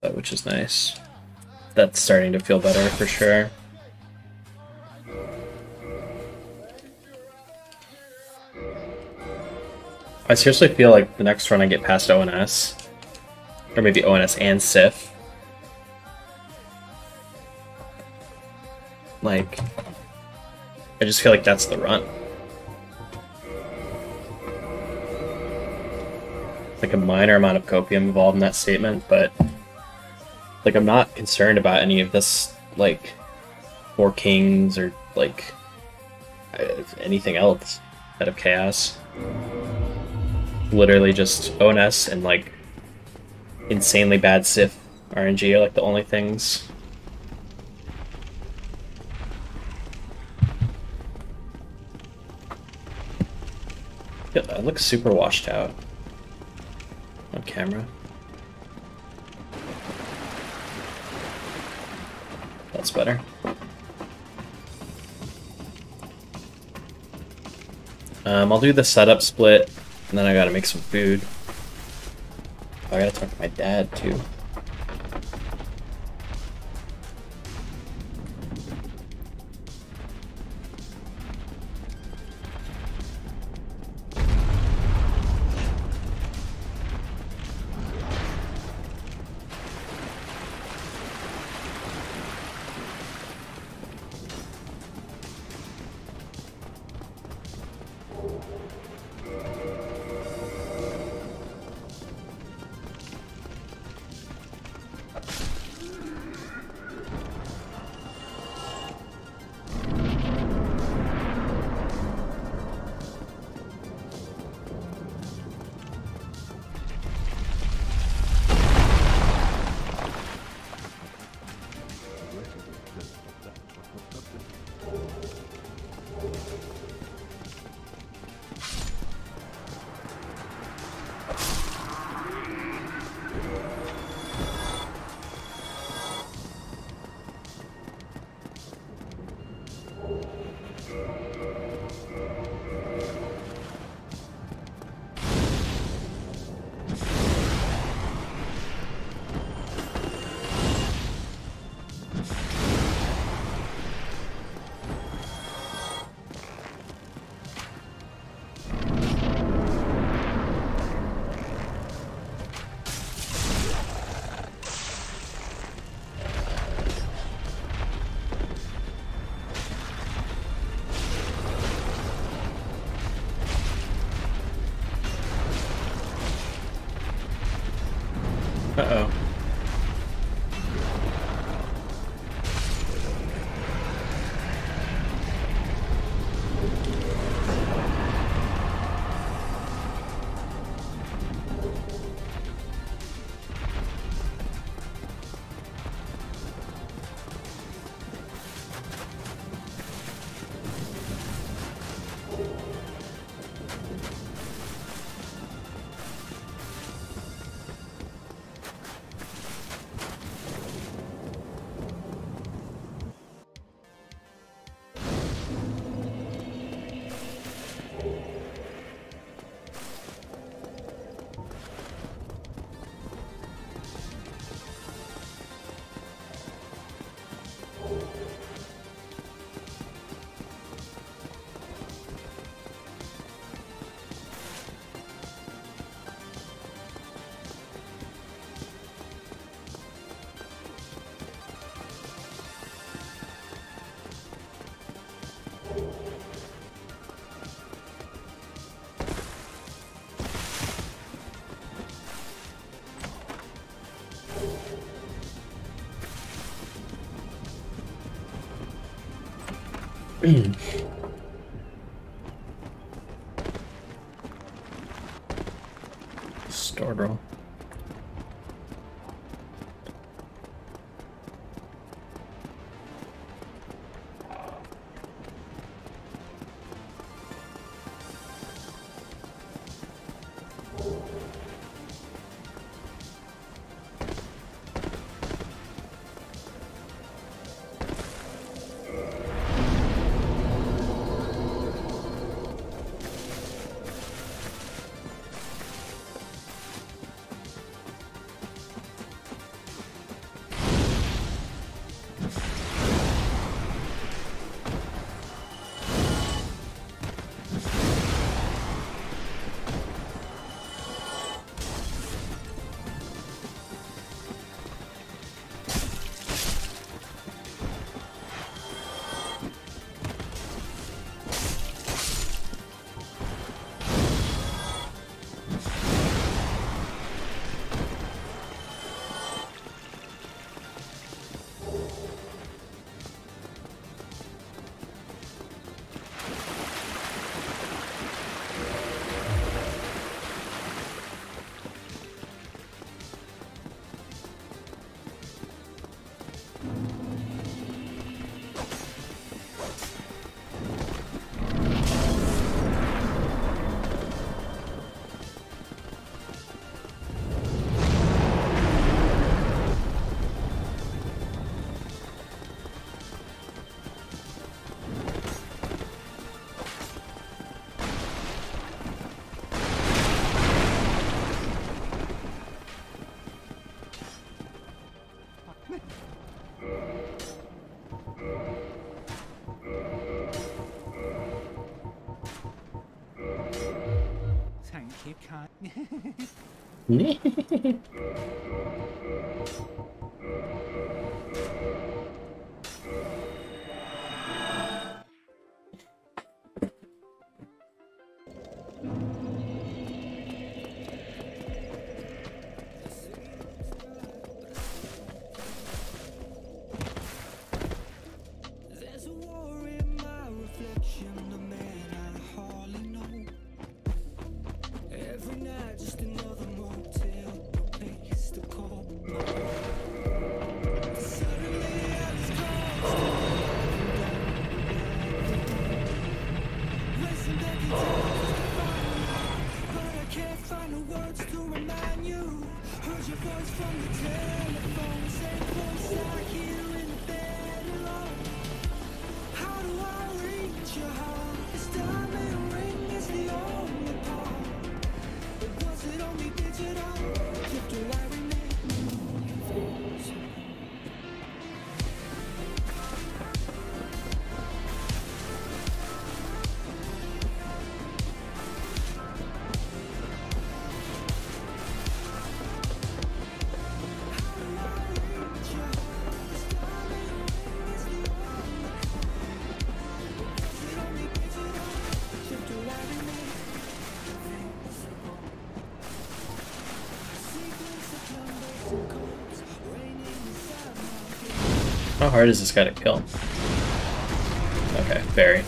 which is nice. That's starting to feel better for sure. I seriously feel like the next run I get past ONS, or maybe ONS and Sif, like, I just feel like that's the run. Like a minor amount of copium involved in that statement, but like I'm not concerned about any of this, like, Four Kings or like anything else out of Chaos. Literally just ONS and like insanely bad Sif RNG are like the only things. Yeah, that looks super washed out on camera. That's better. I'll do the setup split, and then I gotta make some food. I gotta talk to my dad too. Uh-oh. Stargirl. you can't. There's a war in my reflection, the man I hardly know. Every night, just another motel, no place to call my own. Suddenly I was close racing back in time just to find you, but I can't find the words to remind you. Heard your voice from the telephone, same voice I hear in the bed alone. How do I reach your heart? This diamond ring is the only part. But was it only digital? Do I remain invisible? How hard is this guy to kill? Okay, very.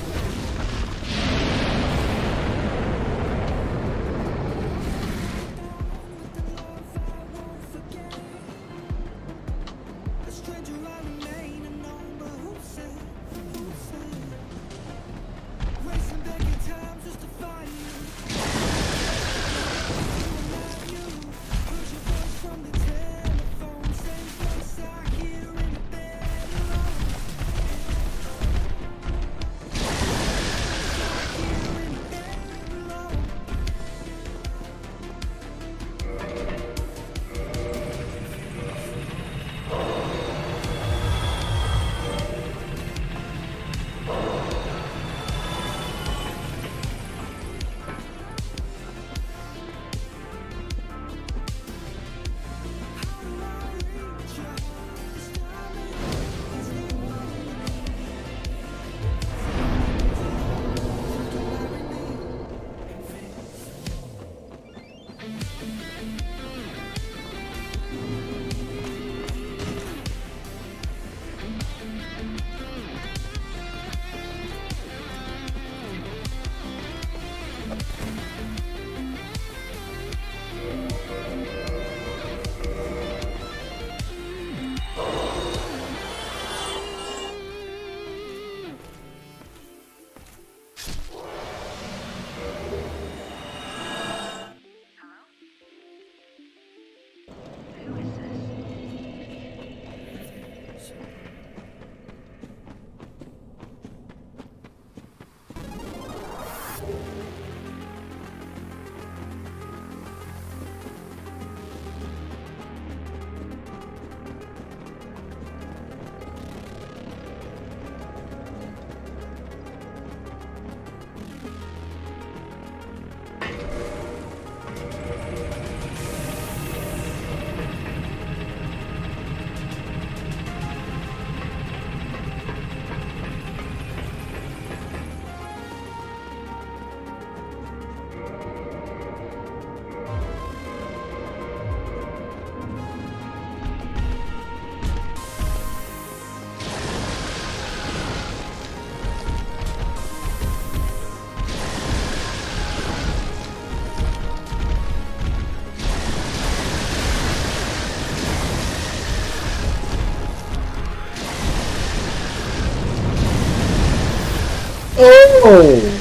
Oh!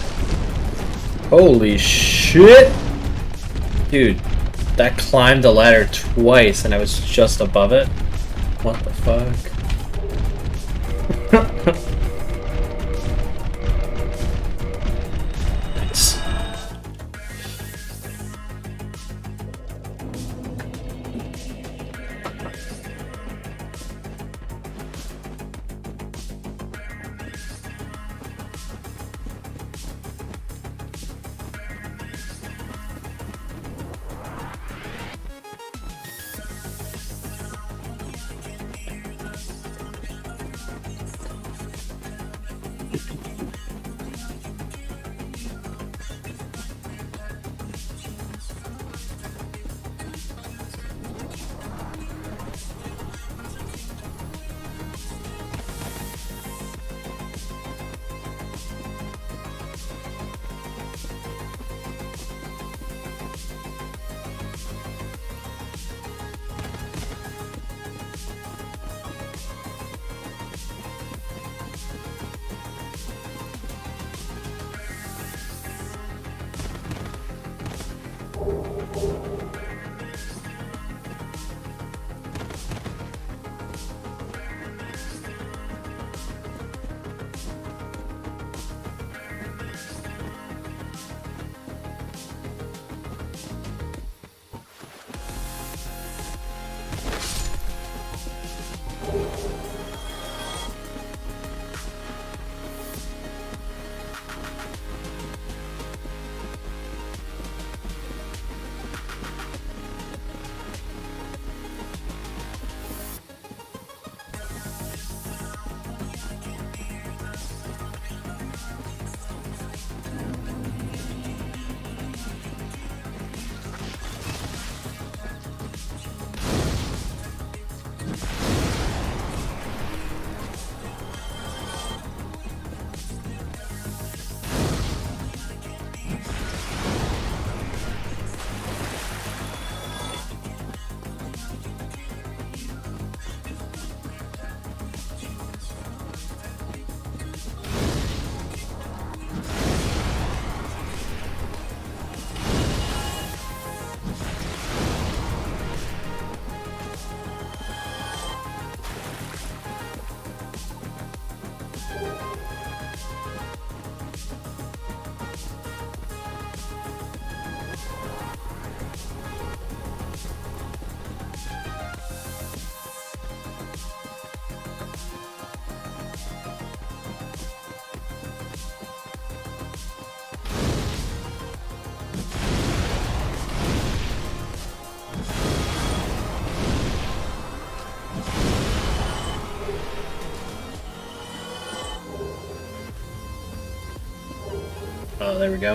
Holy shit! Dude, that climbed the ladder twice and I was just above it. What the fuck? Nice. Oh, there we go.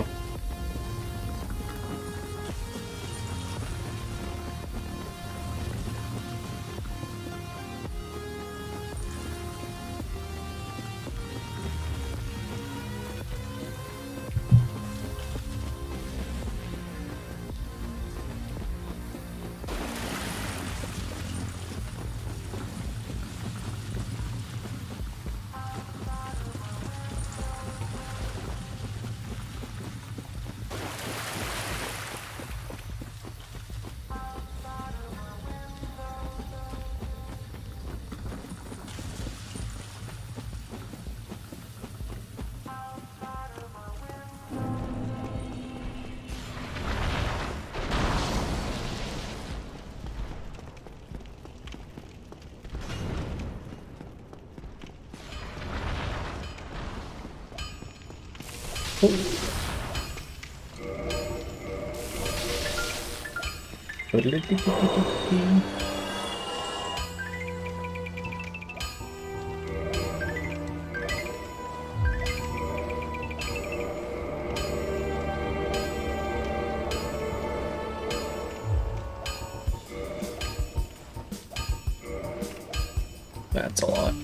That's a lot.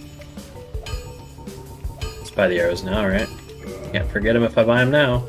Let's buy the arrows now, right? Can't forget them if I buy them now.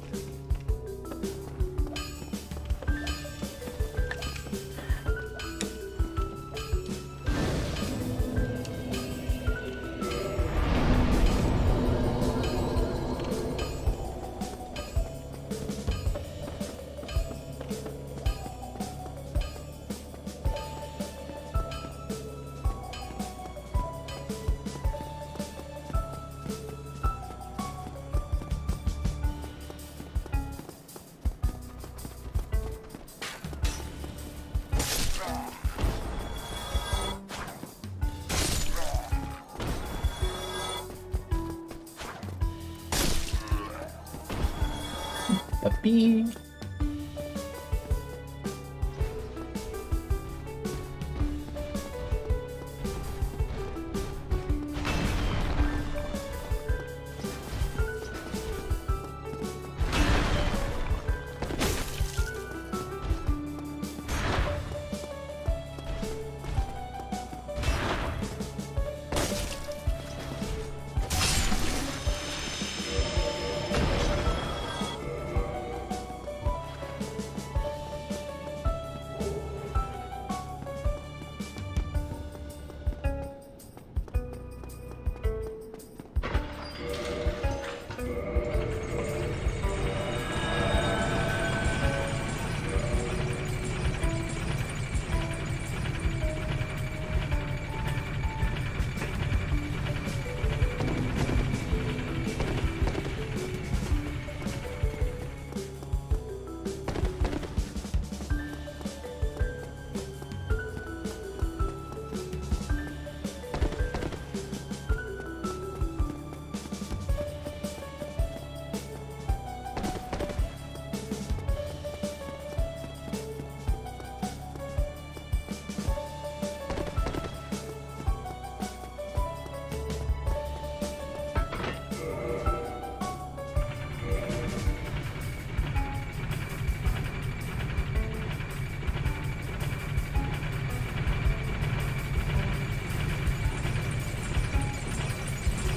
Puppy.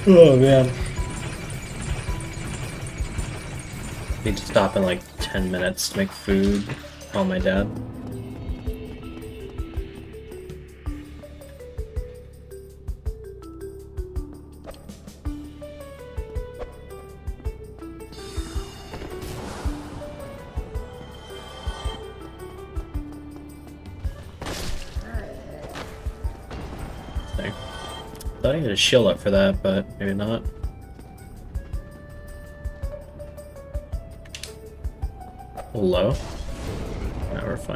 Oh man. Need to stop in like 10 minutes to make food. Call my dad. Thought I had a shield up for that, but maybe not. Low? No, we're fine.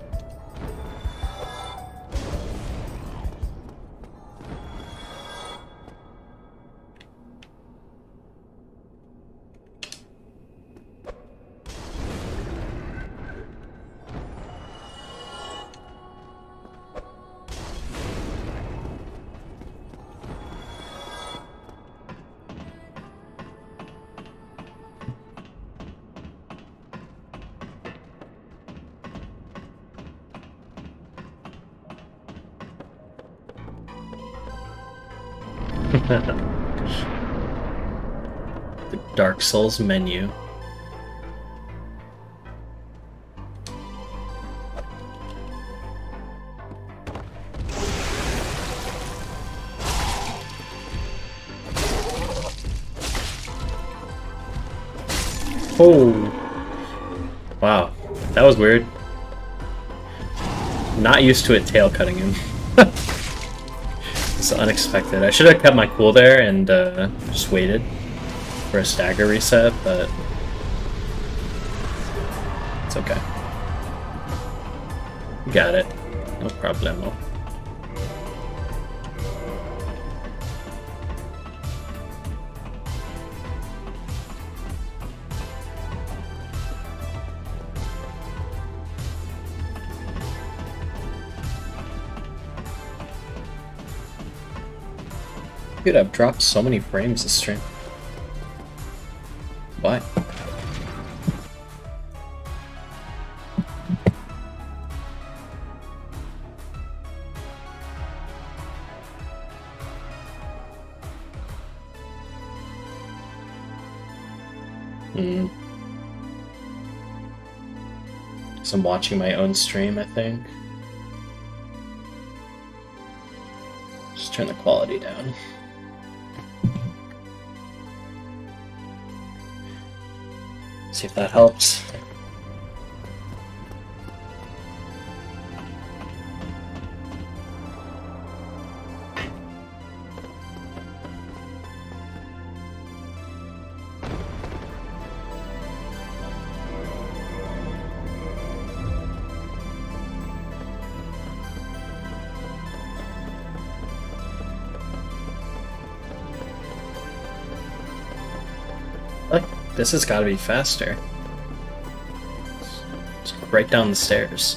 The Dark Souls menu. Oh! Wow, that was weird. Not used to it tail cutting him. It's unexpected. I should have kept my cool there and just waited for a stagger reset, but it's okay. Got it. No problemo. Dude, I've dropped so many frames this stream. Why? So I'm watching my own stream, I think. Just turn the quality down. See if that helps. This has got to be faster. It's right down the stairs.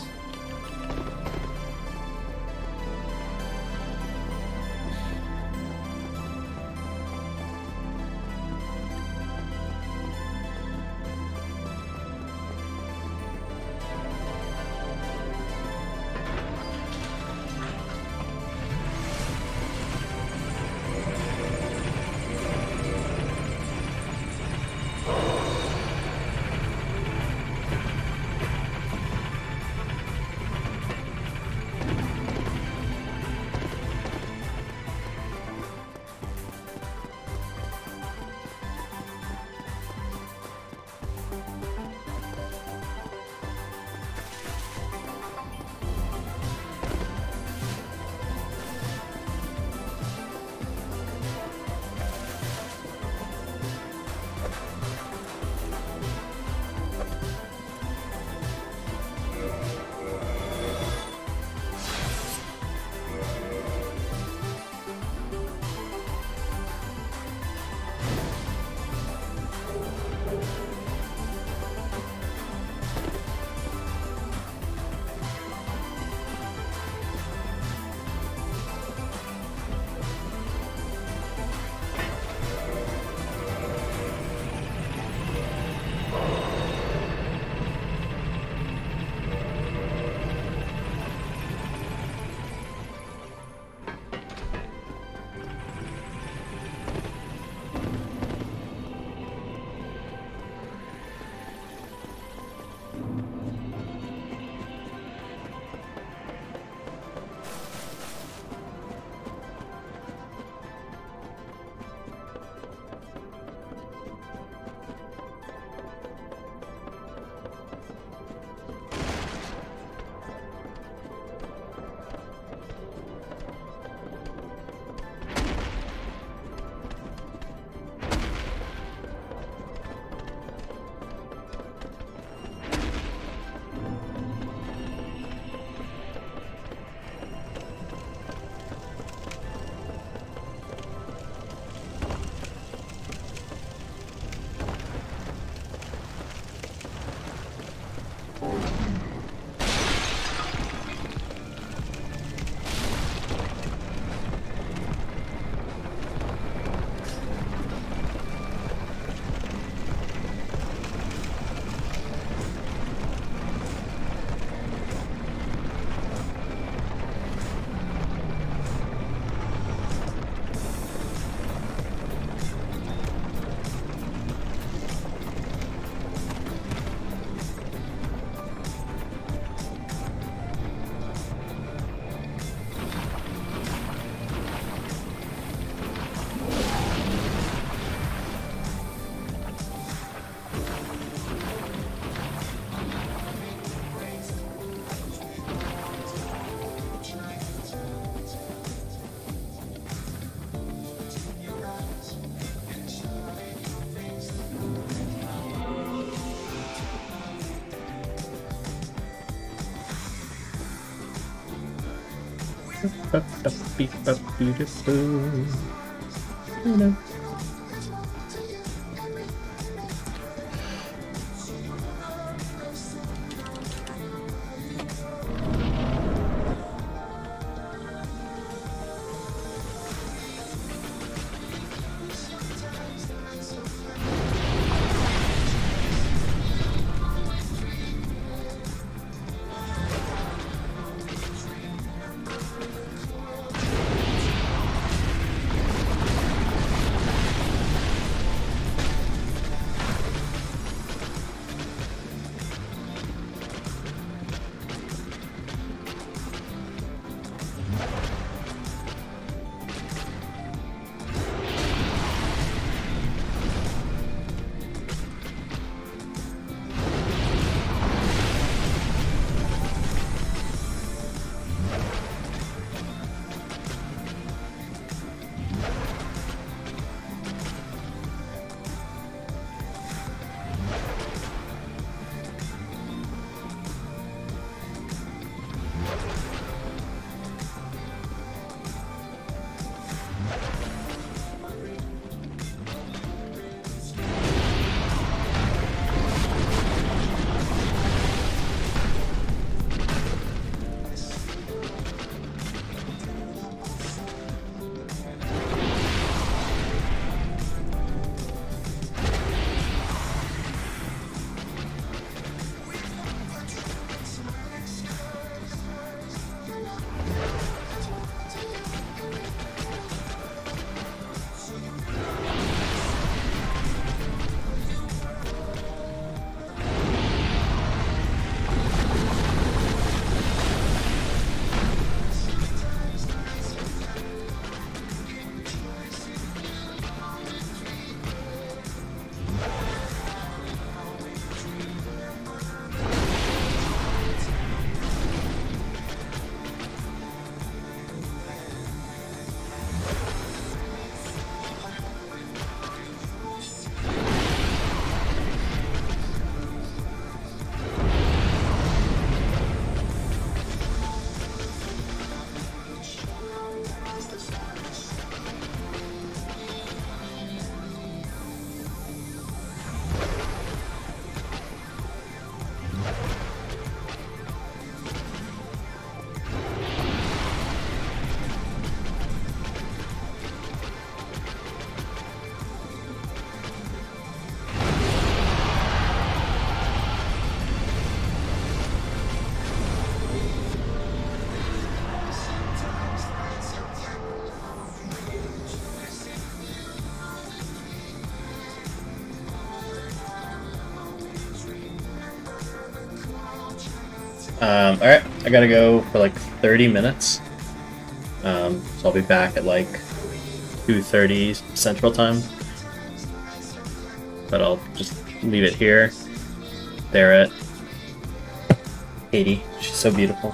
Alright, I gotta go for like 30 minutes. So I'll be back at like 2:30 Central Time. But I'll just leave it here. There at Katie. She's so beautiful.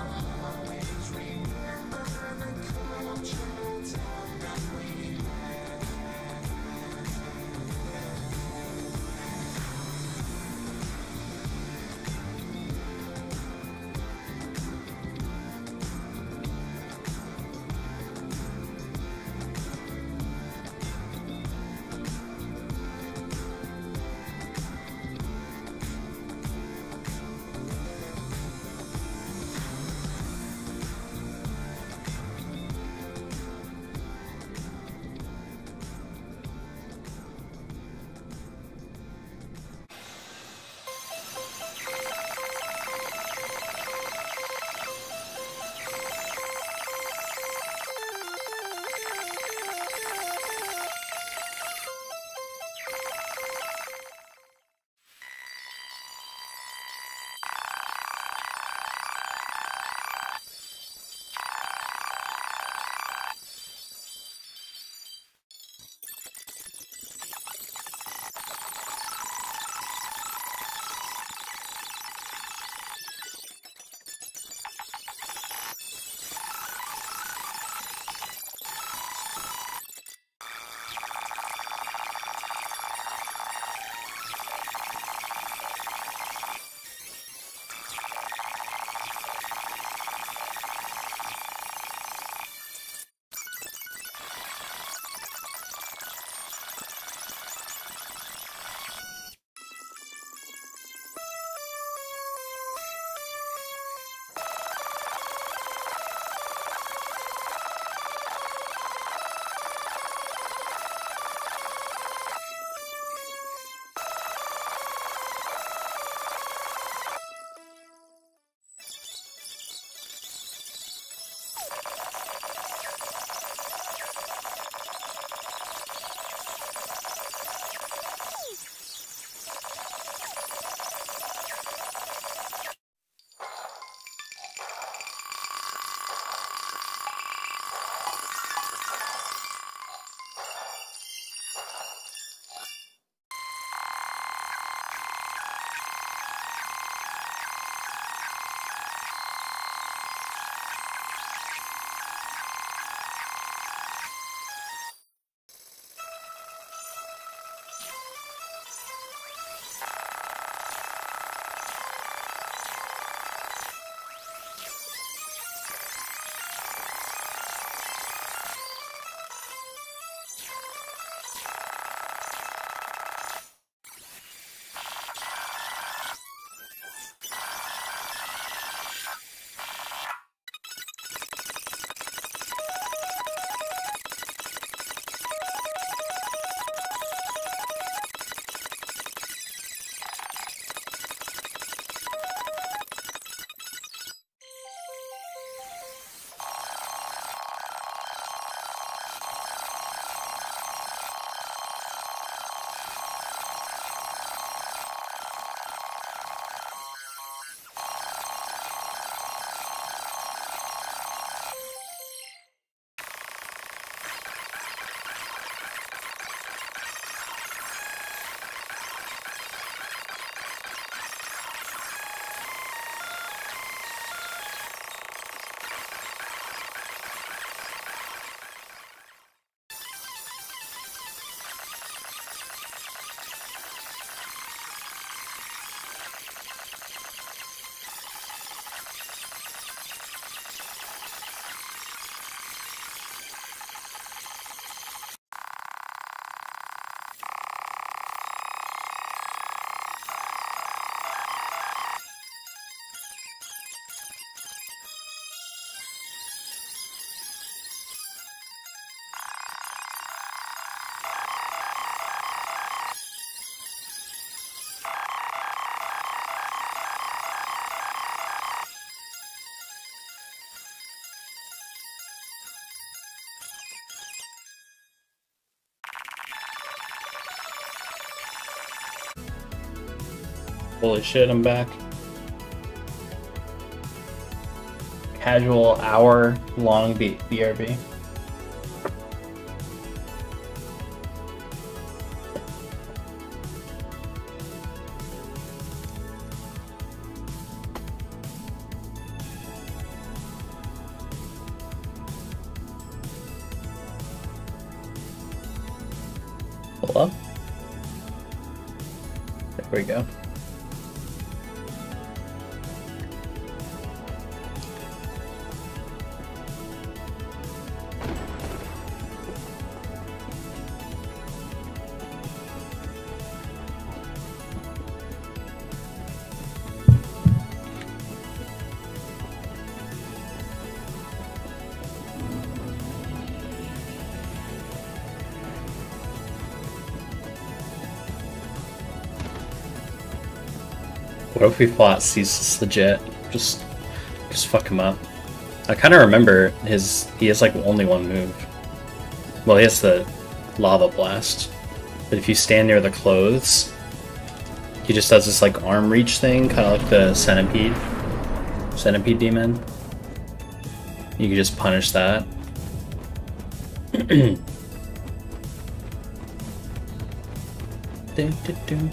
Holy shit, I'm back. Casual hour-long BRB. Hello? There we go. What if we plot Ceaseless legit? Just fuck him up. I kind of remember he has like only one move. Well, he has the Lava Blast. But if you stand near the clothes, he just does this like arm reach thing, kind of like the Centipede Demon. You can just punish that. Dun, dun, dun.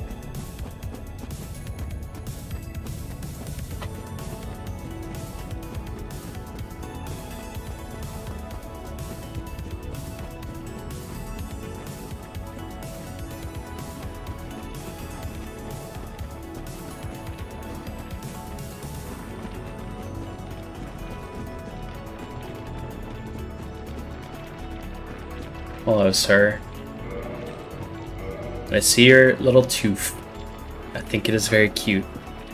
Hello, sir. I see your little tooth. I think it is very cute.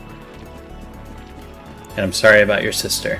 And I'm sorry about your sister.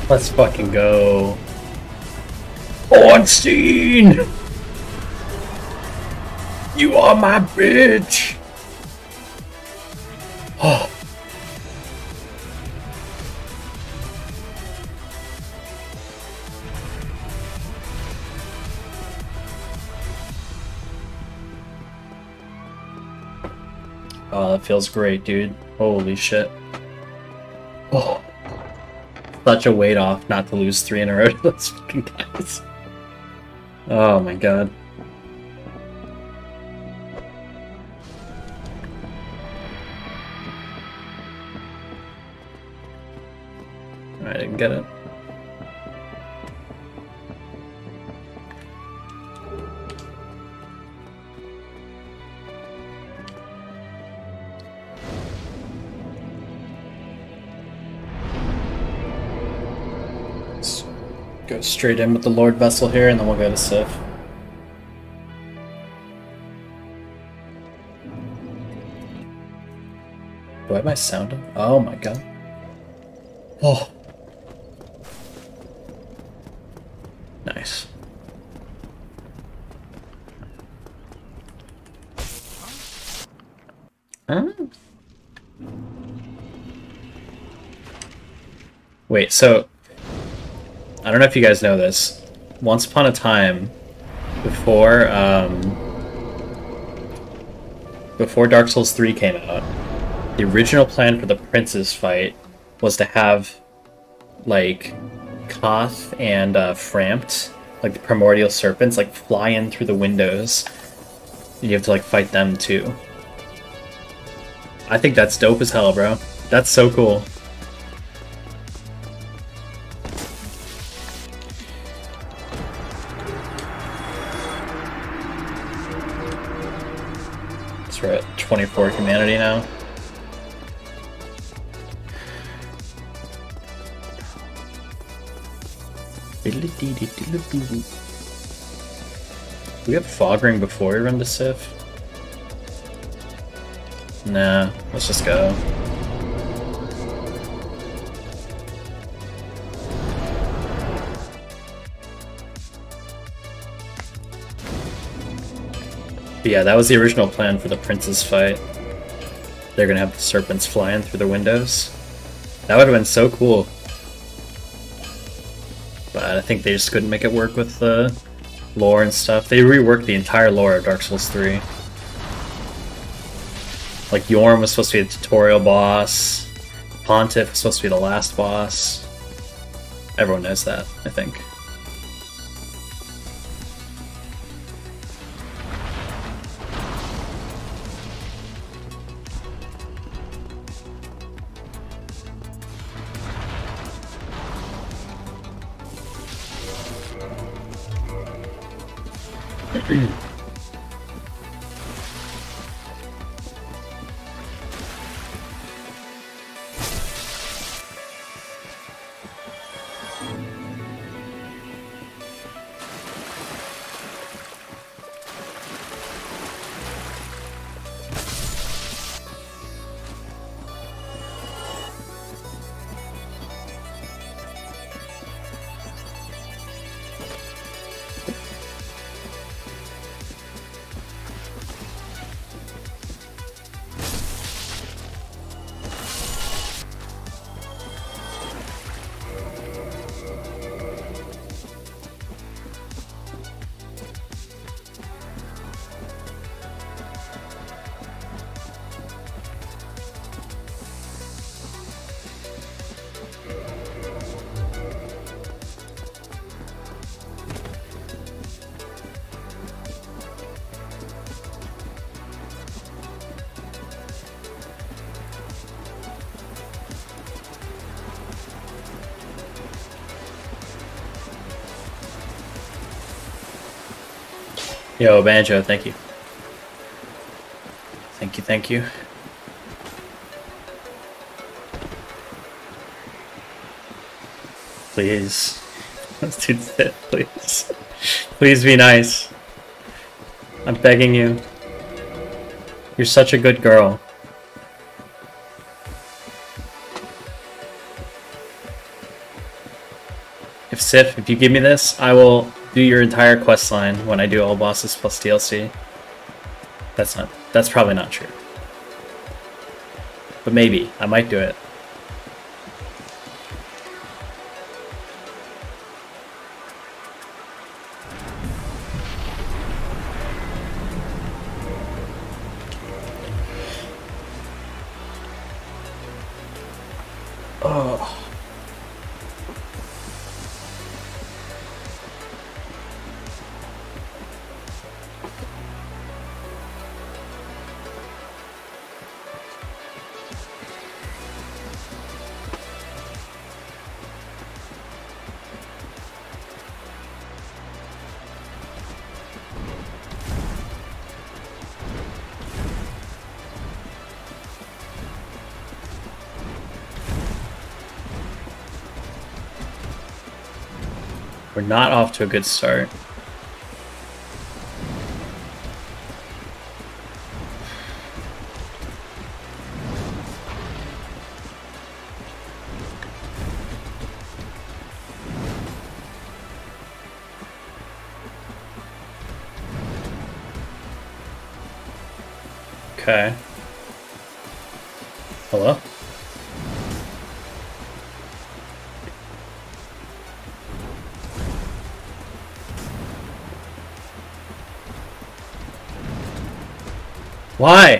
Let's fucking go. Ornstein! You are my bitch! Oh. Oh, that feels great, dude. Holy shit. Oh. Such a weight off not to lose 3 in a row to those fucking guys. Oh my god. I didn't get it. Go straight in with the Lord Vessel here, and then we'll go to Sif. Do I have my sound on? Oh my god. Oh. Nice. Huh? Wait, so I don't know if you guys know this. Once upon a time, before Dark Souls 3 came out, the original plan for the Prince's fight was to have, like, Koth and Frampt, like the Primordial Serpents, like, fly in through the windows. And you have to, like, fight them, too. I think that's dope as hell, bro. That's so cool. We're at 24 humanity now. We have Fog Ring before we run to Sif? Nah, let's just go. But yeah, that was the original plan for the Prince's fight. They're gonna have the serpents flying through the windows. That would have been so cool. But I think they just couldn't make it work with the lore and stuff. They reworked the entire lore of Dark Souls 3. Like, Yorm was supposed to be the tutorial boss. Pontiff was supposed to be the last boss. Everyone knows that, I think. Yo, Banjo, thank you. Thank you, thank you. Please. Let's do this, please. Please be nice. I'm begging you. You're such a good girl. Sif, if you give me this, I will do your entire quest line when I do all bosses plus DLC. That's probably not true. But maybe. I might do it. Oh. We're not off to a good start. Okay. Hello? Why?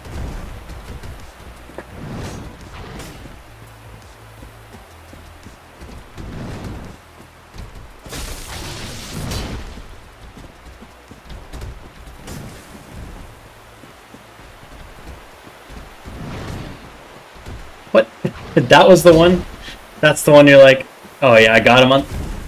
What? That was the one? That's the one you're like, oh yeah, I got him on.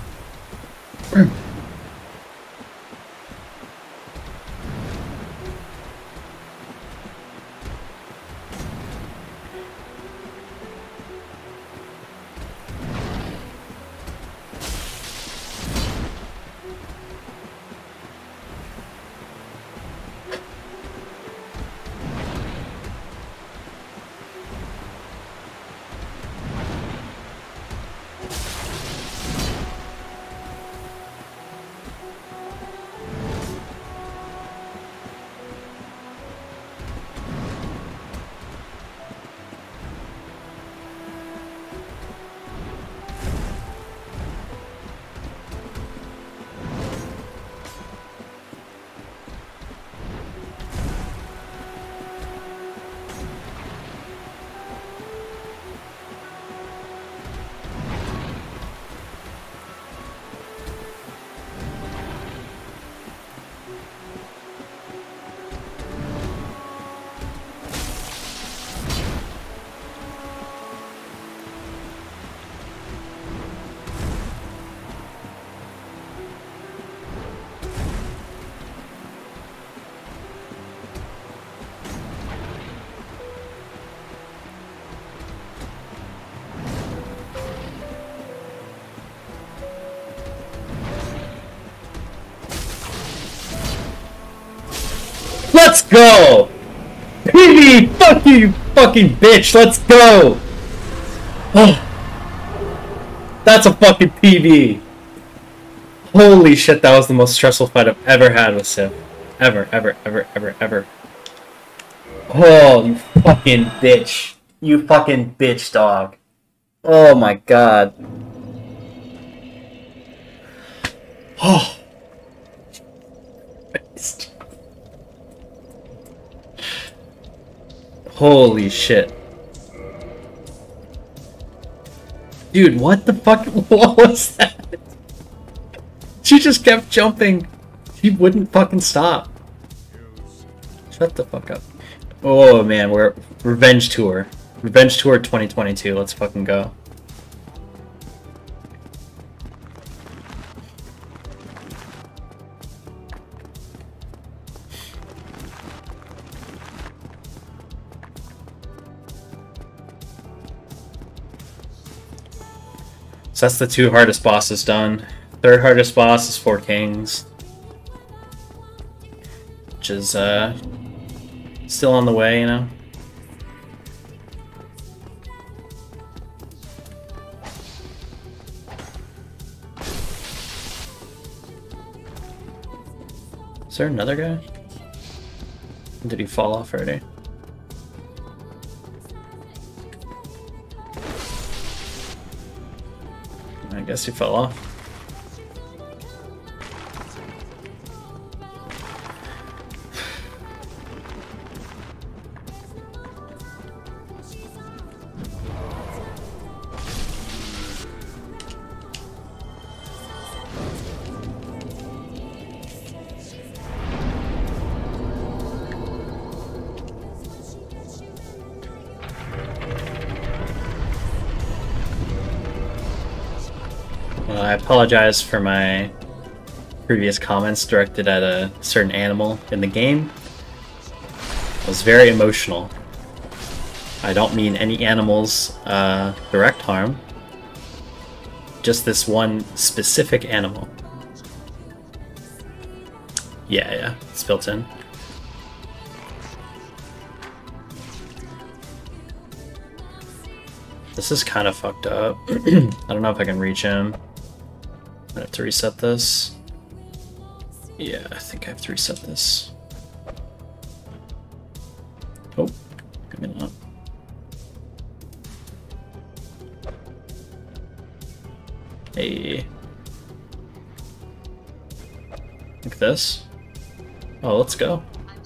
Let's go! PB! Fuck you, fucking bitch! Let's go! Oh, that's a fucking PB! Holy shit, that was the most stressful fight I've ever had with Sif. Ever, ever, ever, ever, ever. Oh, you fucking bitch. You fucking bitch, dog. Oh my god. Oh. Holy shit. Dude, what the fuck? What was that? She just kept jumping. She wouldn't fucking stop. Shut the fuck up. Oh man, we're Revenge Tour. Revenge Tour 2022. Let's fucking go. So that's the 2 hardest bosses done. 3rd hardest boss is 4 Kings. Which is, still on the way, you know? Is there another guy? Did he fall off already? I guess he fell off. I apologize for my previous comments directed at a certain animal in the game. I was very emotional. I don't mean any animals direct harm, just this one specific animal. Yeah, it's built in. This is kind of fucked up. I don't know if I can reach him. I have to reset this. Yeah, I think I have to reset this. Oh, maybe not. Hey. Like this. Oh, let's go.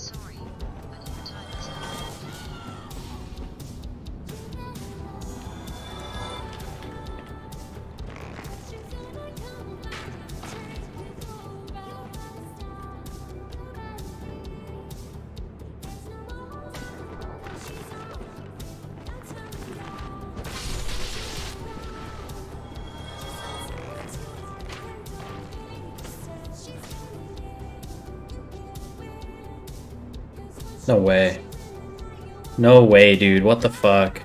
No way. No way, dude. What the fuck?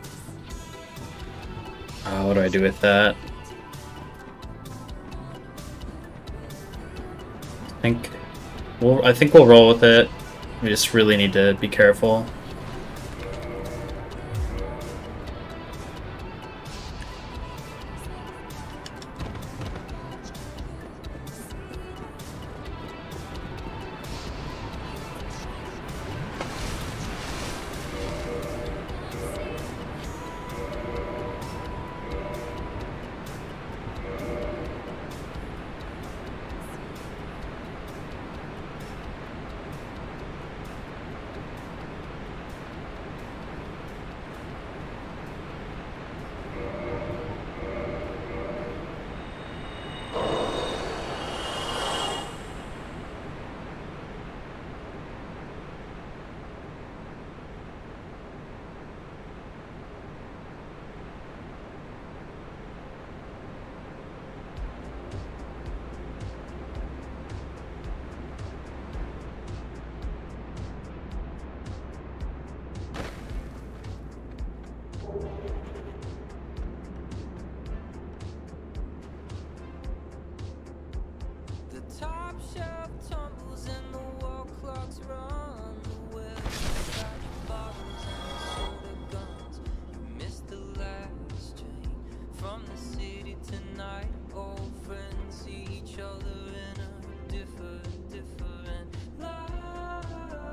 What do I do with that? I think we'll roll with it. We just really need to be careful. Top shelf tumbles and the wall clocks run the west side bottles and soda guns. You missed the last train from the city tonight. Old friends see each other in a different life.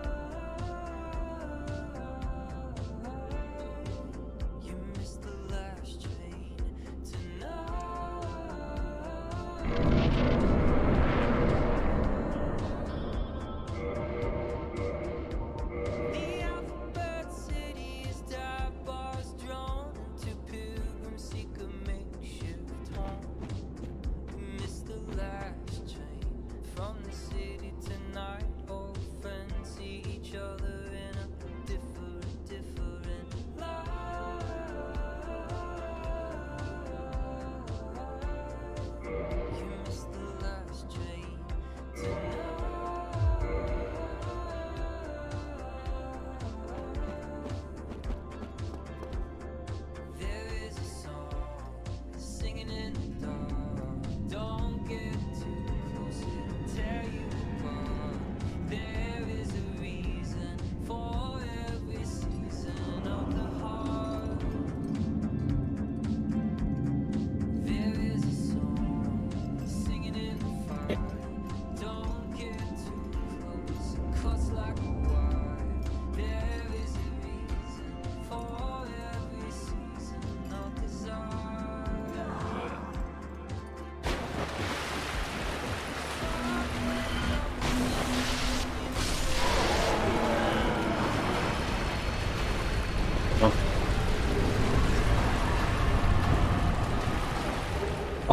You missed the last train tonight. The alphabet city is dive bars drawn into pilgrims seek a makeshift home. We missed the last train from the city tonight. Old friends see each other in a different life. You missed the last train tonight. There is a song singing in the dark. Don't get too close, it'll tear you apart.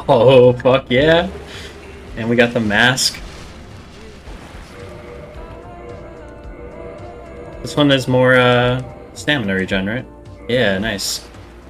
Oh, fuck yeah. And we got the mask. This one is more stamina regen, right? Yeah, nice.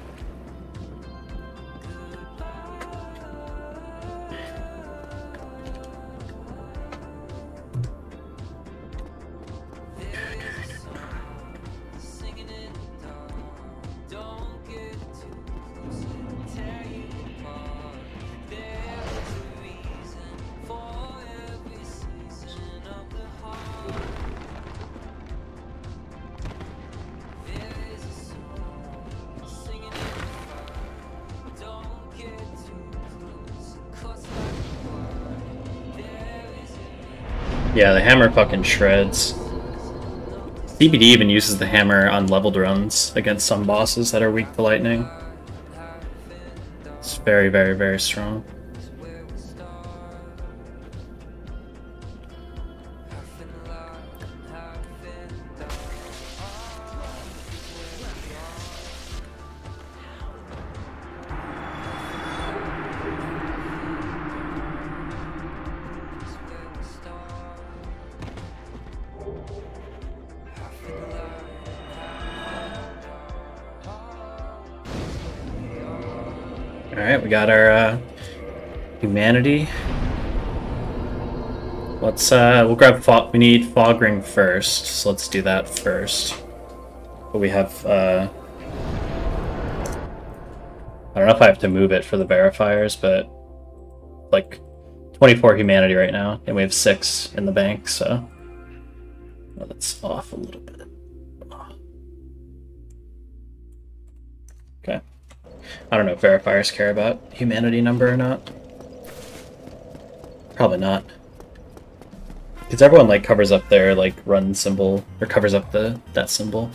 Yeah, the hammer fucking shreds. CBD even uses the hammer on leveled runs against some bosses that are weak to lightning. It's very, very, very strong. Alright, we got our humanity. Let's we'll grab fog. We need fog ring first, so let's do that first. But we have I don't know if I have to move it for the verifiers, but like 24 humanity right now, and we have 6 in the bank, so well, that's off a little bit. Okay. I don't know if verifiers care about humanity number or not. Probably not. Because everyone like covers up their like run symbol, or covers up that symbol.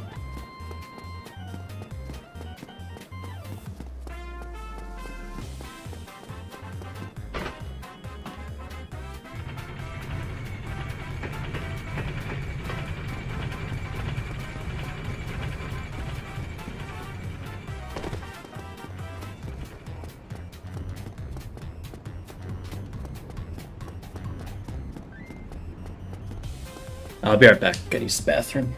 I'll be right back. Gotta use the bathroom.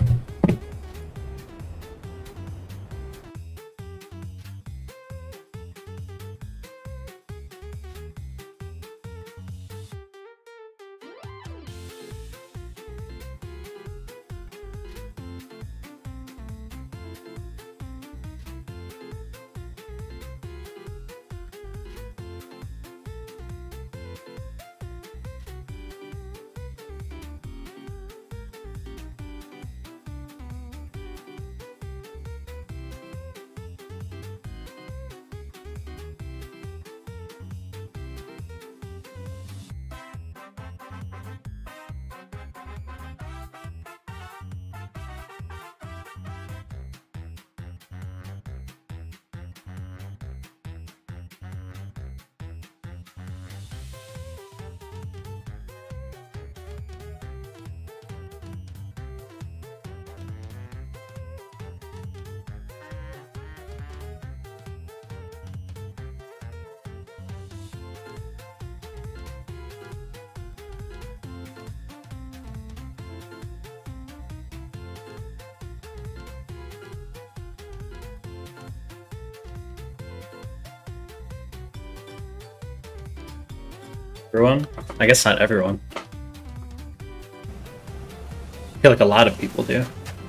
Everyone? I guess not everyone. I feel like a lot of people do.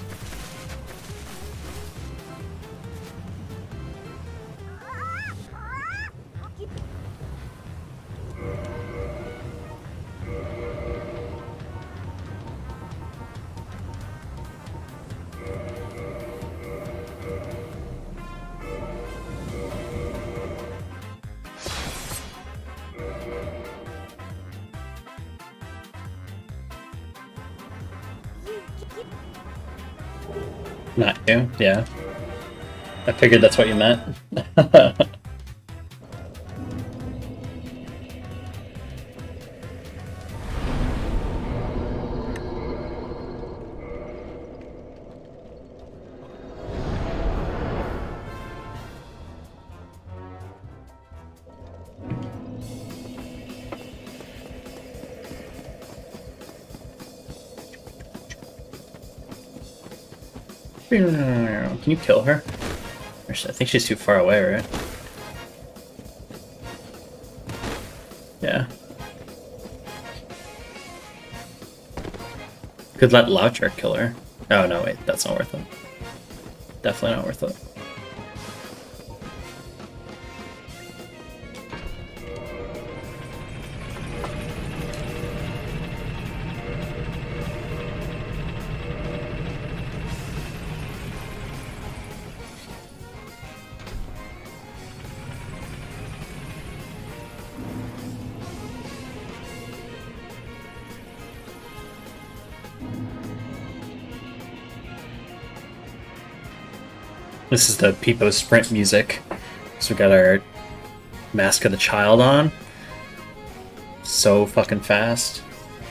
Not you, yeah. I figured that's what you meant. Can you kill her? I think she's too far away, right? Yeah. Could let Laucher kill her. Oh no, wait, that's not worth it. Definitely not worth it. This is the Peepo sprint music. So we got our Mask of the Child on. So fucking fast.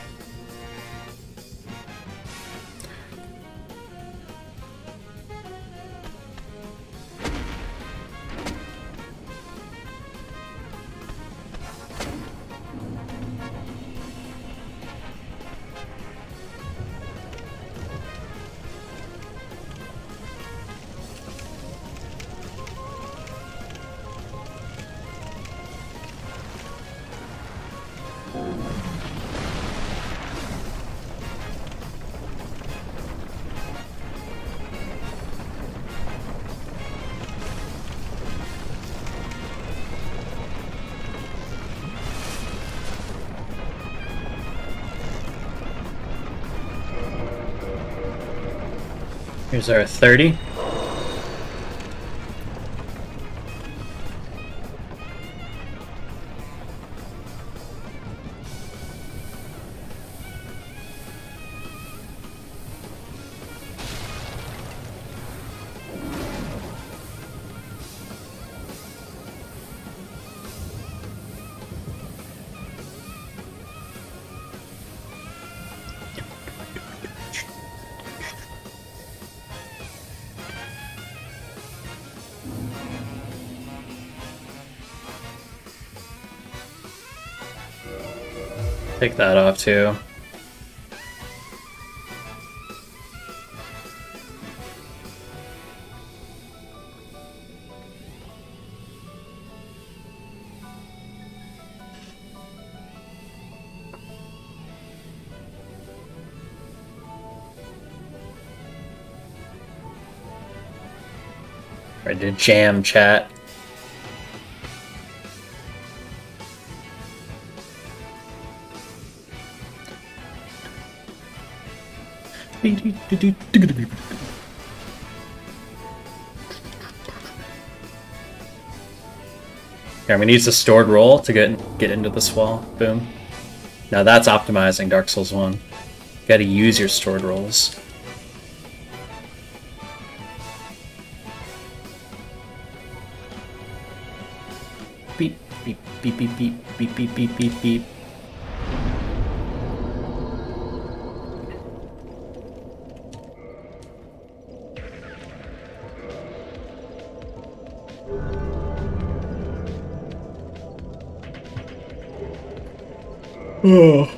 Here's our 30. Take that off too. Ready to jam, chat. Yeah, we need a stored roll to get into this wall. Boom. Now that's optimizing Dark Souls 1. You gotta use your stored rolls. Beep, beep, beep, beep, beep, beep, beep, beep, beep, beep. Oh.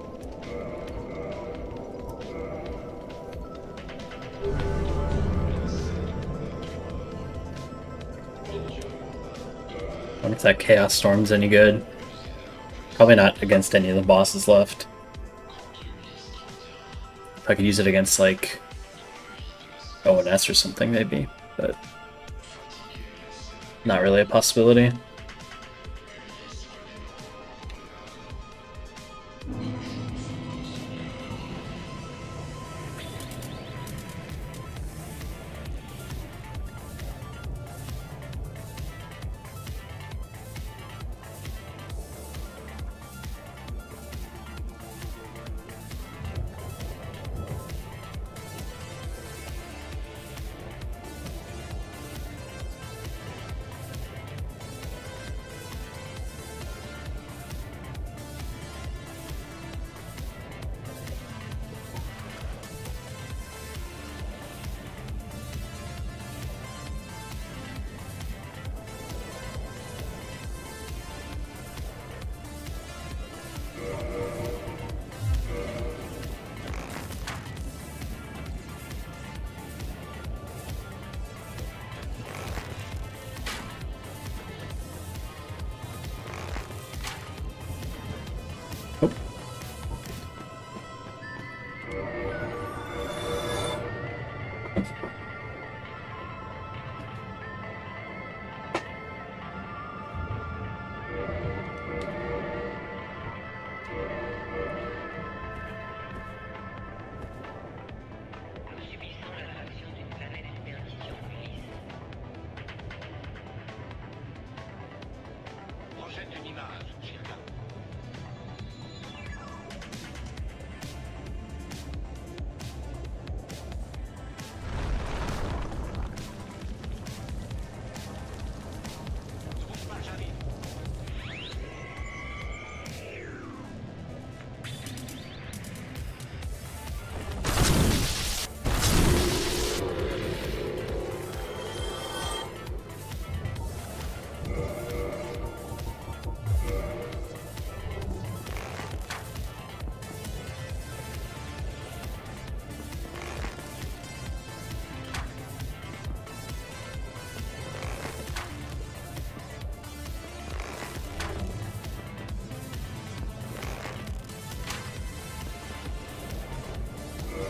Wonder if that Chaos Storm's any good. Probably not against any of the bosses left. If I could use it against, like, ONS or something, maybe, but not really a possibility.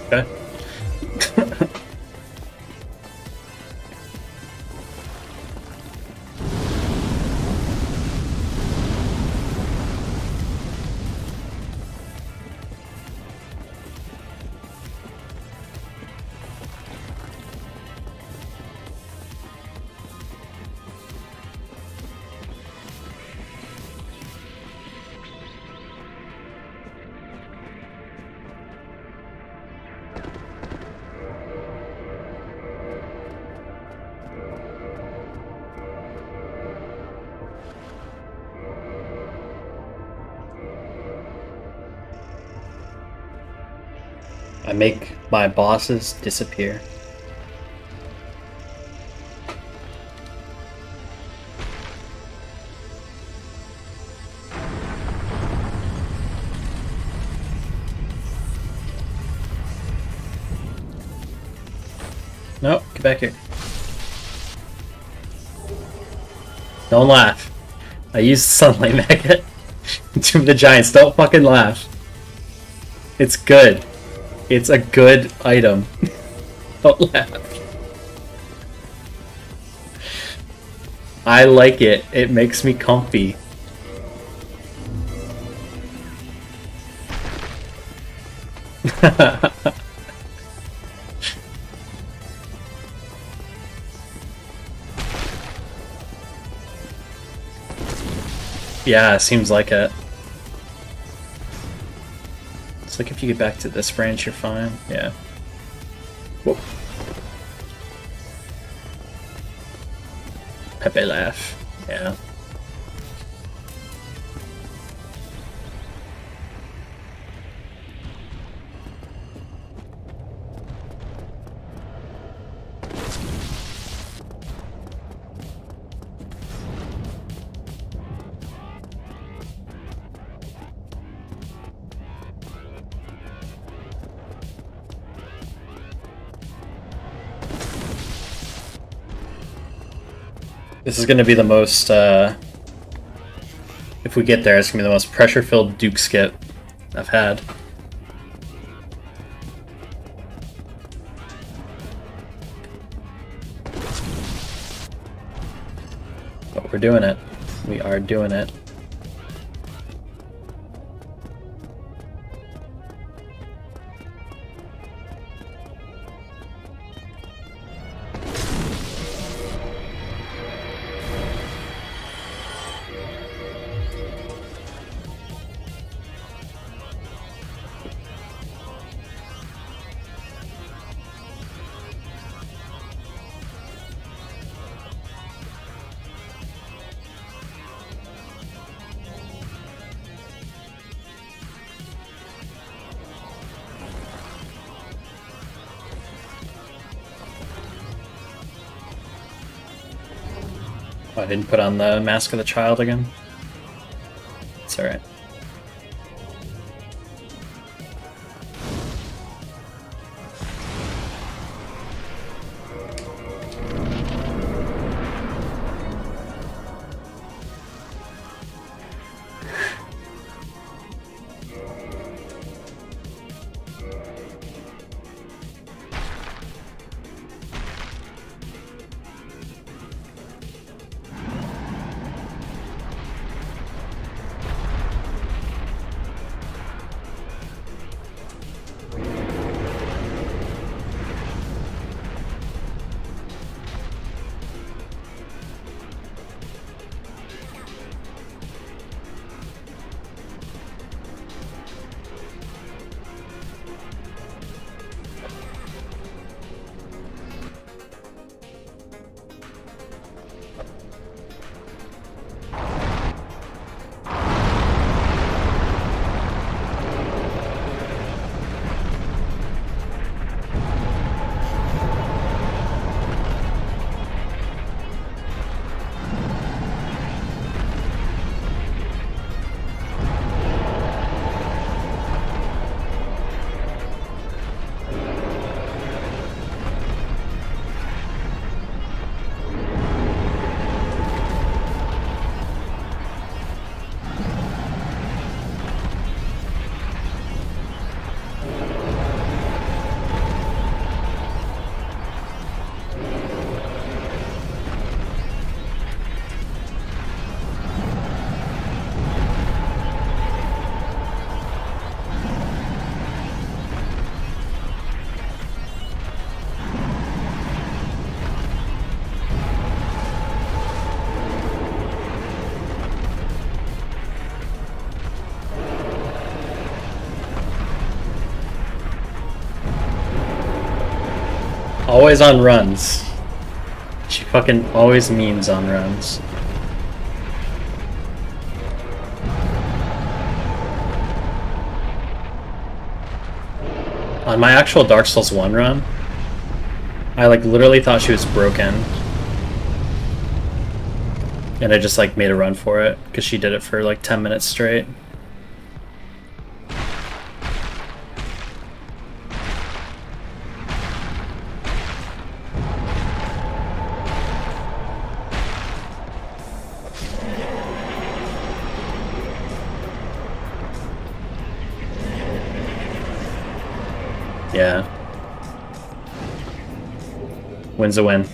Okay. I make my bosses disappear. Nope, get back here. Don't laugh. I used Sunlight Magnet. Tomb of the Giants, don't fucking laugh. It's good. It's a good item. Don't laugh. I like it. It makes me comfy. Yeah, seems like it. It's like if you get back to this branch, you're fine. Yeah. Whoop. Pepe laugh. Yeah. This is going to be the most, if we get there, it's going to be the most pressure-filled Duke skip I've had. But we're doing it. We are doing it. Oh, I didn't put on the Mask of the Child again. It's alright. Always on runs. She fucking always memes on runs. On my actual Dark Souls 1 run, I like literally thought she was broken. And I just like made a run for it, because she did it for like 10 minutes straight. Yeah. Win's a win.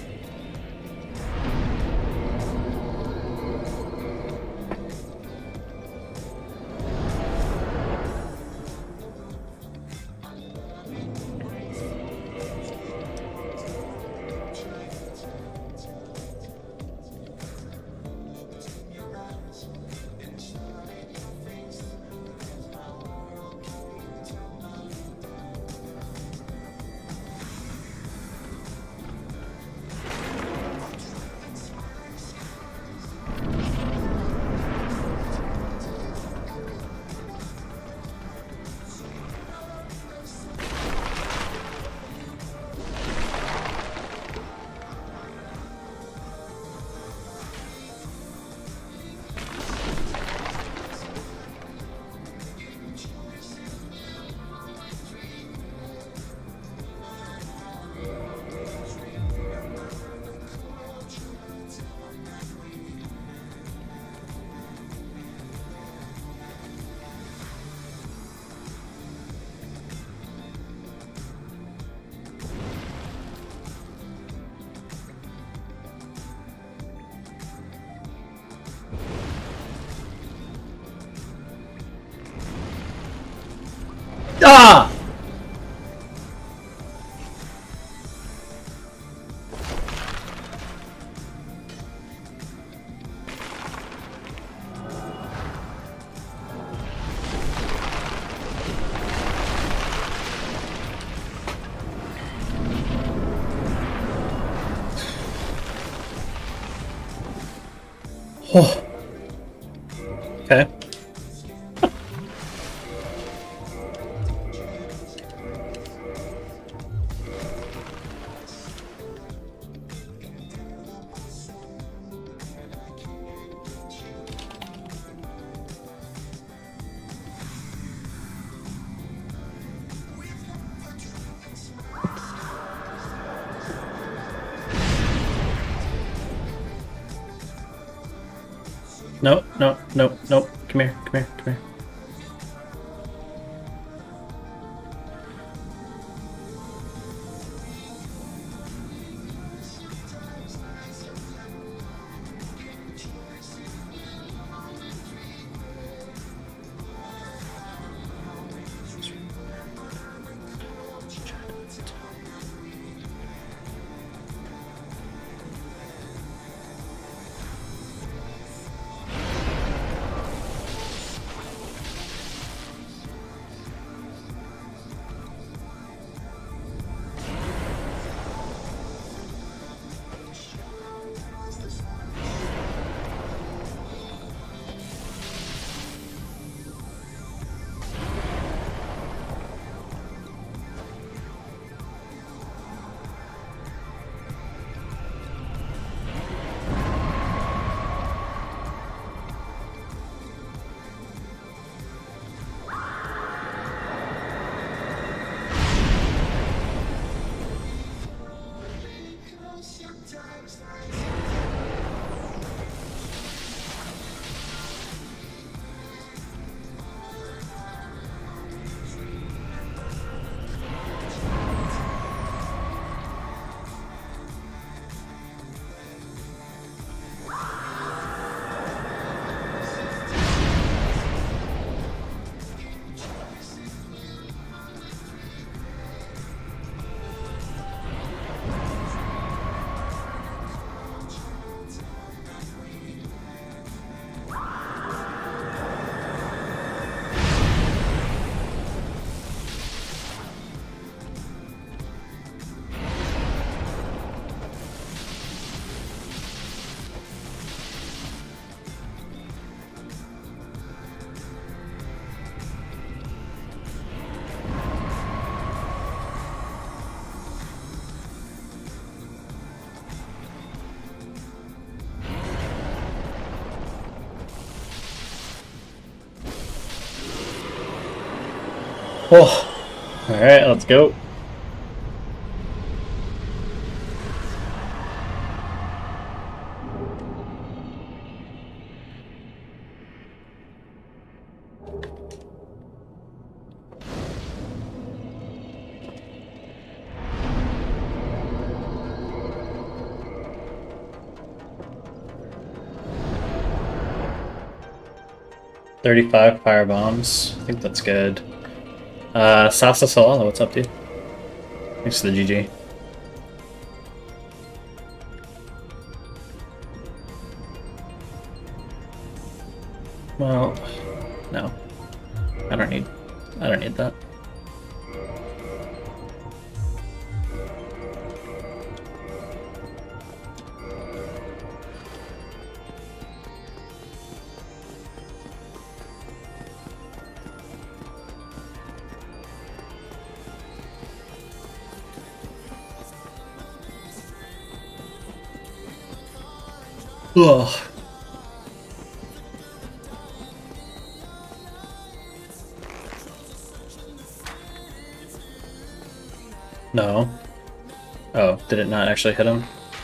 Ah! Oh. Okay. No, no, no, no. Come here, come here, come here. Oh, all right, let's go. $35 fire bombs. I think that's good. Sasa Solana, what's up, dude? Thanks for the GG. Well, no. I don't need that. Ugh. No. Oh, did it not actually hit him?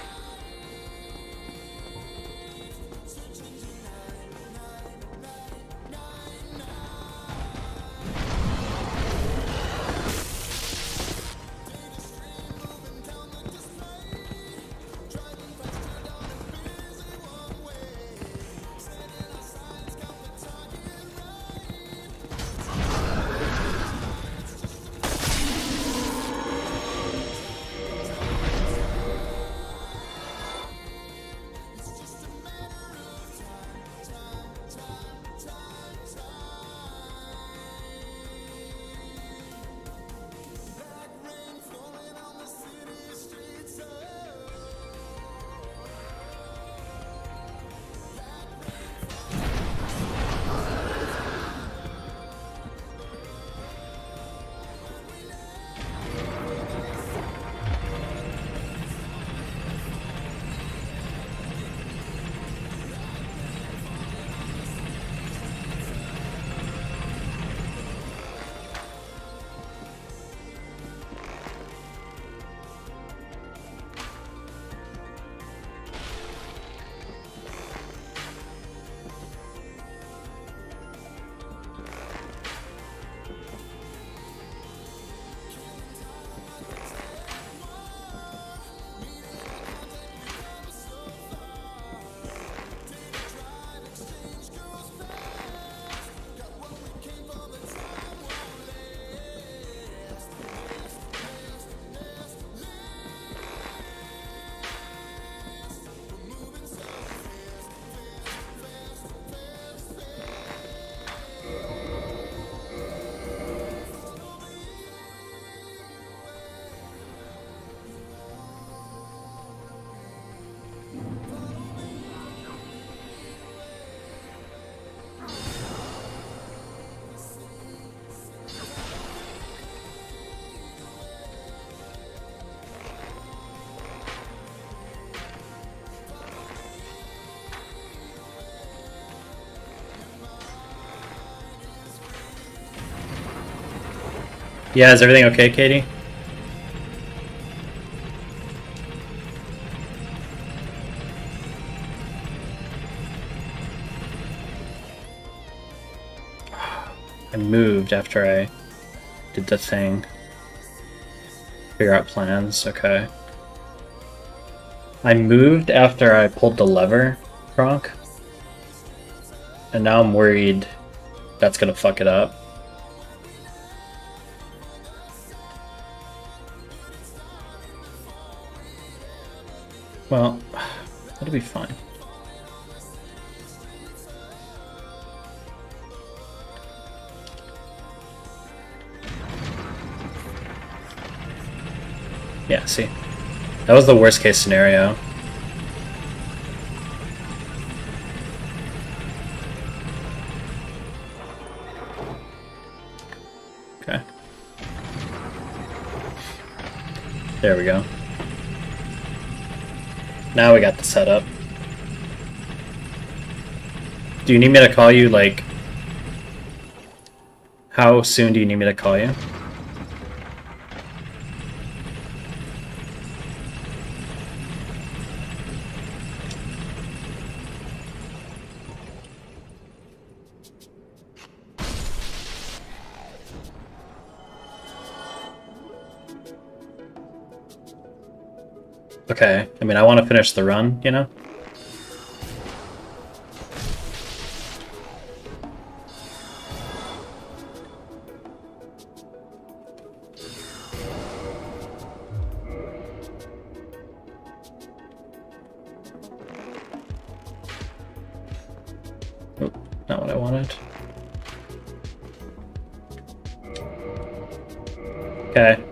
Yeah, is everything okay, Katie? I moved after I did the thing. Figure out plans, okay. I moved after I pulled the lever, Kronk. And now I'm worried that's gonna fuck it up. Well, that'll be fine. Yeah, see? That was the worst case scenario. Okay. There we go. Now we got the setup. Do you need me to call you, like, How soon do you need me to call you? Okay, I mean, I want to finish the run, you know? Oh, not what I wanted. Okay.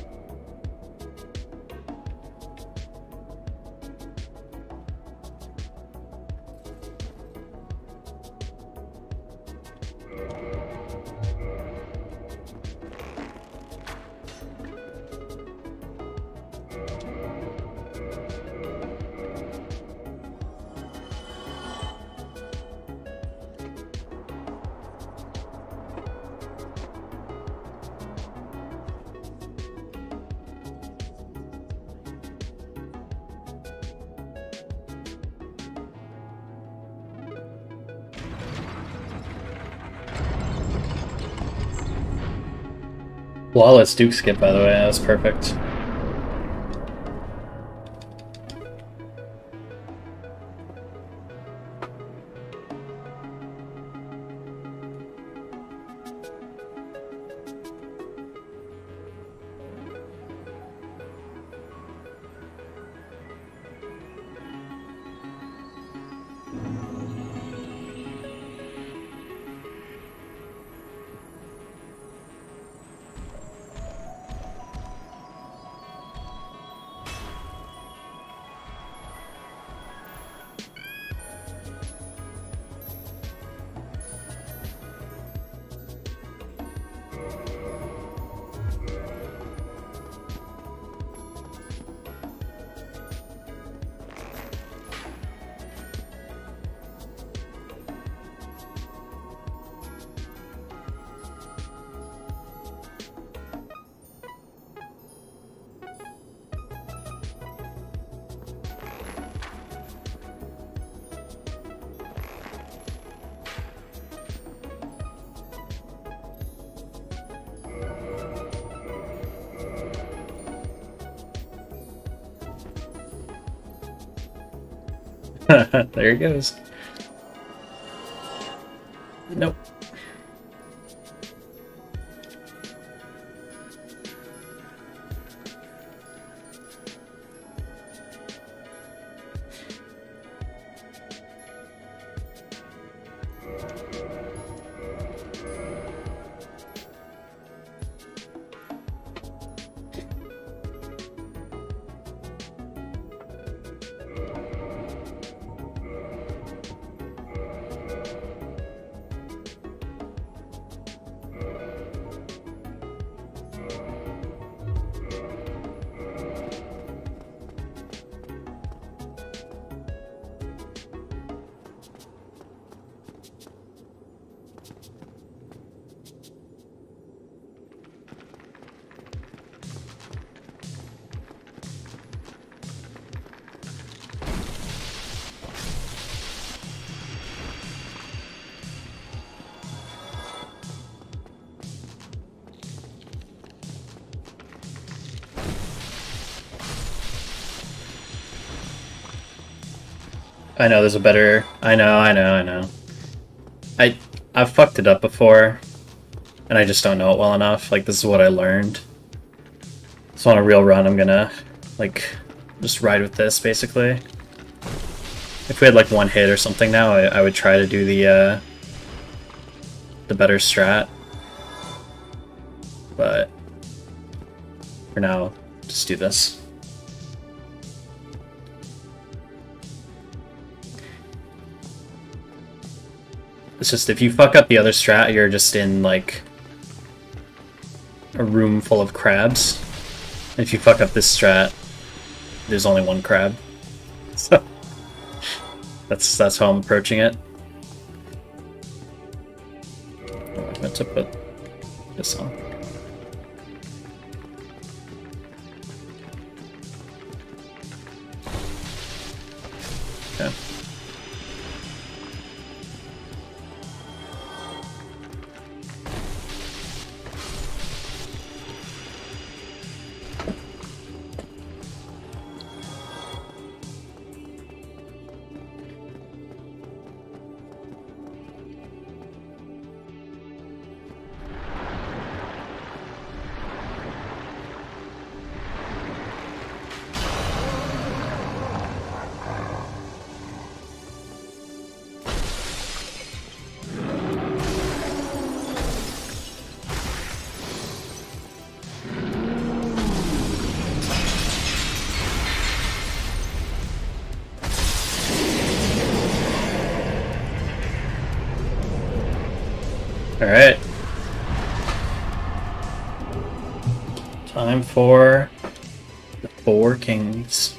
Flawless Duke skip, by the way, that was perfect. There he goes. Nope. I know there's a better... I know. I've fucked it up before, and I just don't know it well enough. Like, this is what I learned. So on a real run, I'm gonna, like, just ride with this, basically. If we had, like, one hit or something now, I would try to do the better strat. But for now, just do this. It's just, if you fuck up the other strat, you're just in, like, a room full of crabs. And if you fuck up this strat, there's only one crab. So, that's how I'm approaching it. Oh, I meant to put focus on. Okay. Alright. Time for the Four Kings.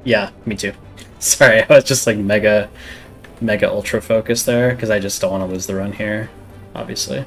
Yeah, me too. Sorry, I was just like mega ultra focused there because I just don't want to lose the run here, obviously.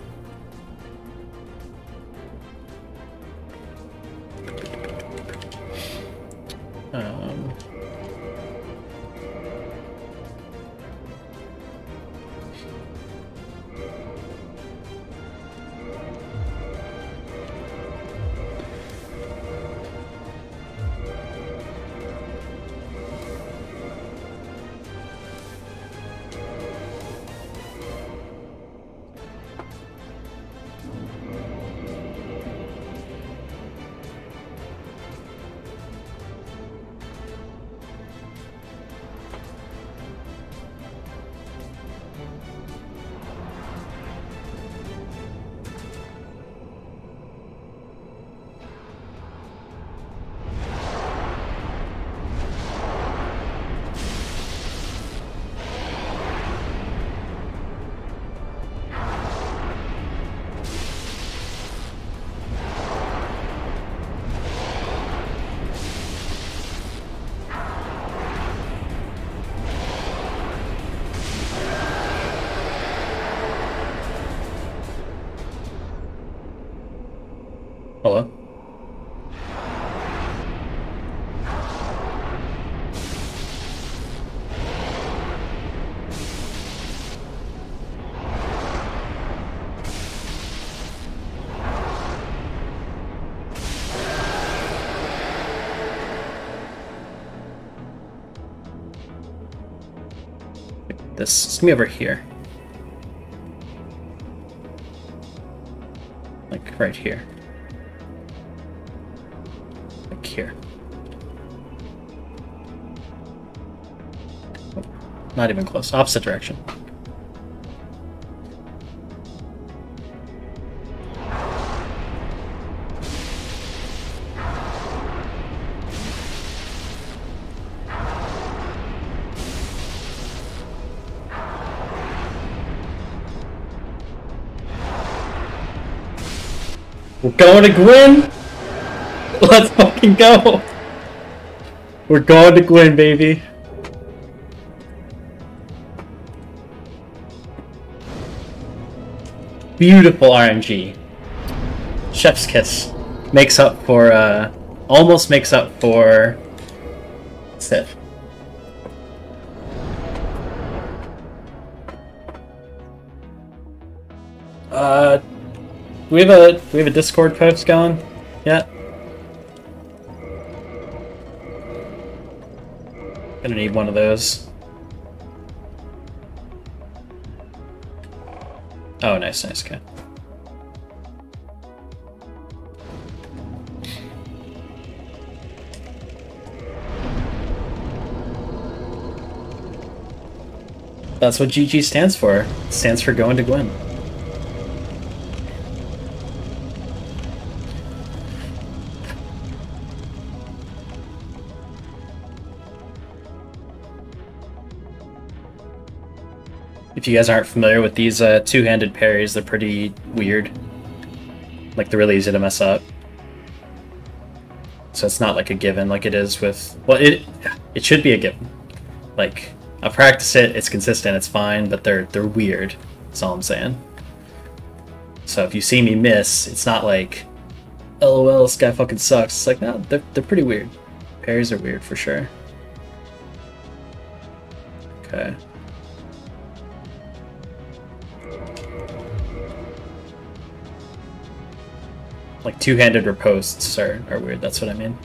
Hello? This is me over here. Like right here. Like here. Oh, not even close. Opposite direction. We're going to Gwyn! Let's fucking go! We're going to Gwyn, baby! Beautiful RNG. Chef's kiss. Makes up for, almost makes up for Civ. Do we have a Discord post going yet? Gonna need one of those. Oh, nice, okay. That's what GG stands for. It stands for going to Gwyn. If you guys aren't familiar with these two-handed parries, they're pretty weird. Like, they're really easy to mess up. So it's not like a given like it is with... Well, it should be a given. Like, I practice it, it's consistent, it's fine, but they're weird. That's all I'm saying. So if you see me miss, it's not like, LOL, this guy fucking sucks. It's like, no, they're pretty weird. Parries are weird for sure. Okay. Like two-handed riposts are weird, that's what I mean.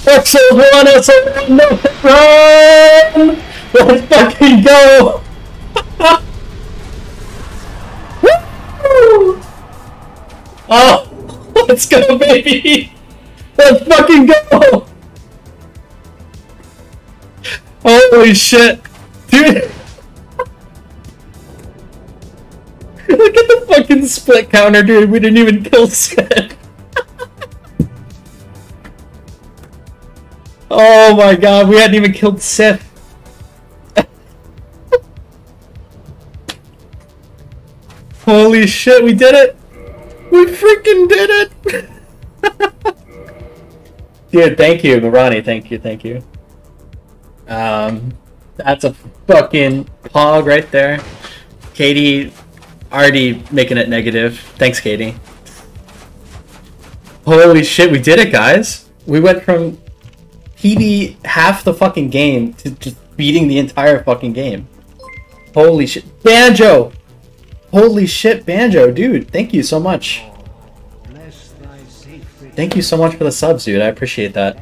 Dark Souls 1 SO1, no, run! Let's fucking go! Woo! Oh, let's go, baby! Let's fucking go! Holy shit! Dude! Look at the fucking split counter, dude! We didn't even kill Sid! Oh my god, we hadn't even killed Sith. Holy shit, we did it! We freaking did it! Dude, thank you, Ronnie, thank you. That's a fucking pog right there. Katie already making it negative. Thanks, Katie. Holy shit, we did it, guys! We went from PB half the fucking game to just beating the entire fucking game. Holy shit. Banjo! Holy shit, Banjo, dude, thank you so much. Thank you so much for the subs, dude. I appreciate that.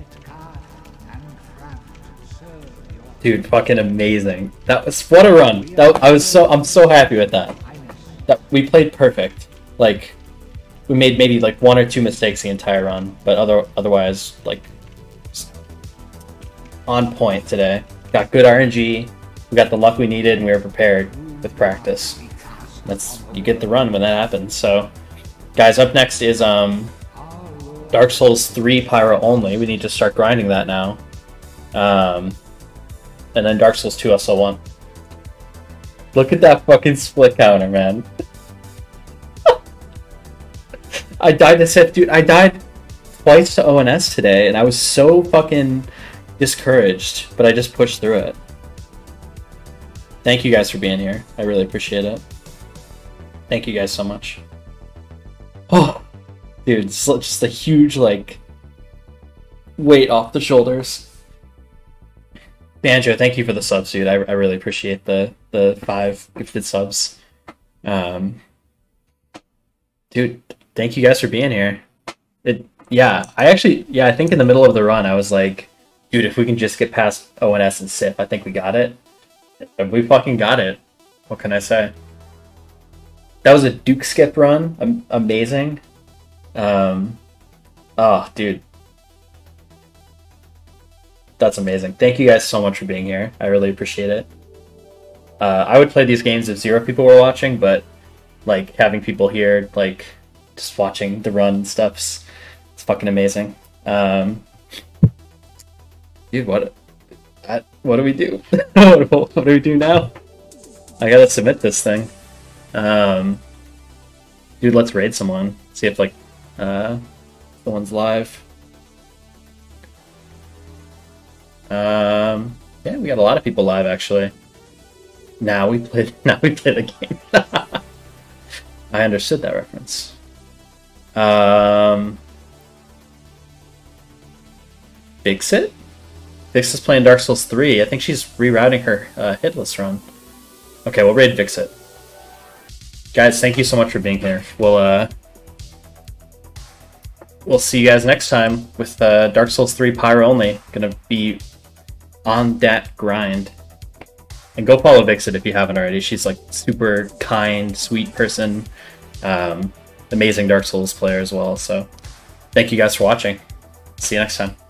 Dude, fucking amazing. That was what a run. I'm so happy with that. That we played perfect. Like, we made maybe like 1 or 2 mistakes the entire run, but otherwise like on point today. Got good RNG. We got the luck we needed, and we were prepared with practice. You get the run when that happens. So, guys, up next is Dark Souls 3 Pyro only. We need to start grinding that now. And then Dark Souls 2 SO1. Look at that fucking split counter, man. I died to Sith, dude. I died twice to ONS today, and I was so fucking discouraged, but I just pushed through it. Thank you guys for being here. I really appreciate it. Thank you guys so much. Oh, dude, it's just a huge, like, weight off the shoulders. Banjo, thank you for the subs, dude. I really appreciate the 5 gifted subs. Dude, thank you guys for being here. I think in the middle of the run, I was like, dude, if we can just get past ONS and Sif, I think we got it. We fucking got it. What can I say? That was a Duke skip run. Amazing. Oh, dude. That's amazing. Thank you guys so much for being here. I really appreciate it. I would play these games if 0 people were watching, but like having people here, like just watching the run and stuff's it's fucking amazing. Dude, what do we do? What do we do now? I gotta submit this thing. Dude, let's raid someone. See if like someone's live. Yeah, we got a lot of people live actually. Now we play the game. I understood that reference. Bigsit? Vixit's playing Dark Souls 3. I think she's rerouting her hitless run. Okay, we'll raid Vixit. Guys, thank you so much for being here. We'll see you guys next time with Dark Souls 3 Pyro only. Gonna be on that grind. And go follow Vixit if you haven't already. She's like super kind, sweet person. Amazing Dark Souls player as well. So thank you guys for watching. See you next time.